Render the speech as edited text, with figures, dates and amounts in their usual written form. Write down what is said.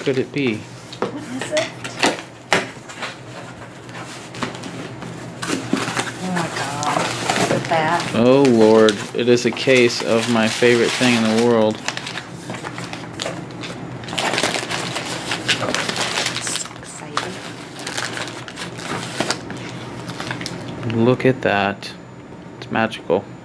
could it be? What is it? Oh my god. Look at that. Oh Lord, it is a case of my favorite thing in the world. So excited. Look at that. It's magical.